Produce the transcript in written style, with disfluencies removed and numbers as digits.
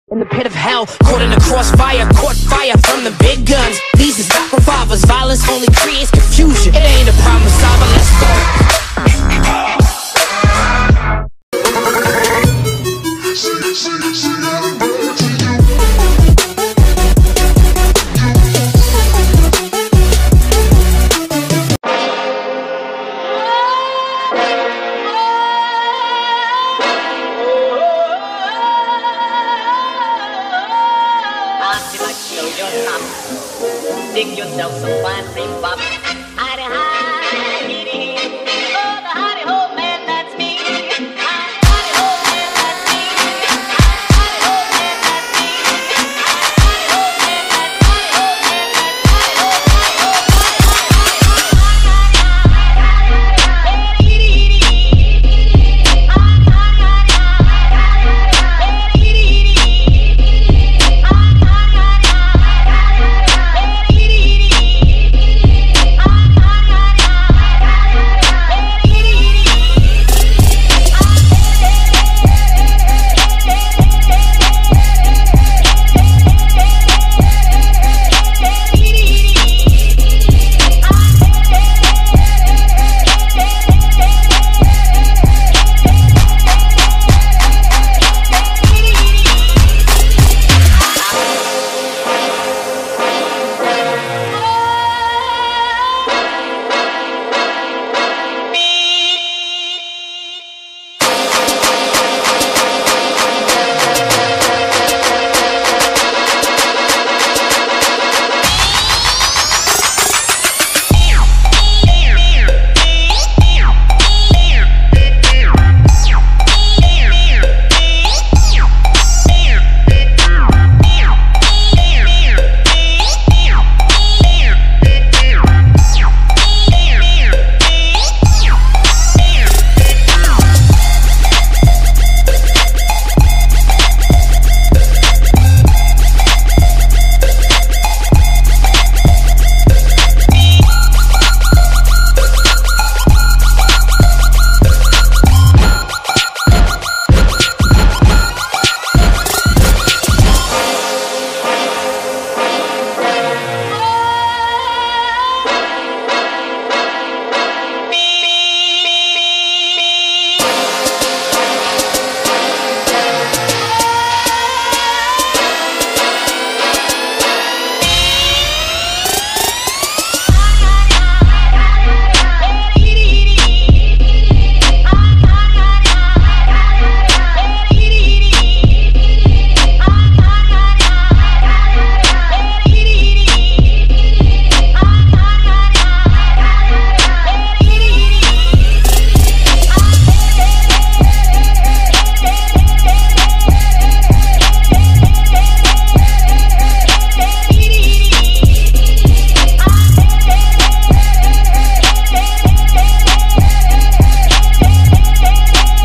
In the pit of hell, caught in the crossfire, caught fire from the big guns. These are stock revolvers, violence only creates confusion. It ain't a problem solver, let's go. Dig yourself some fine free bop.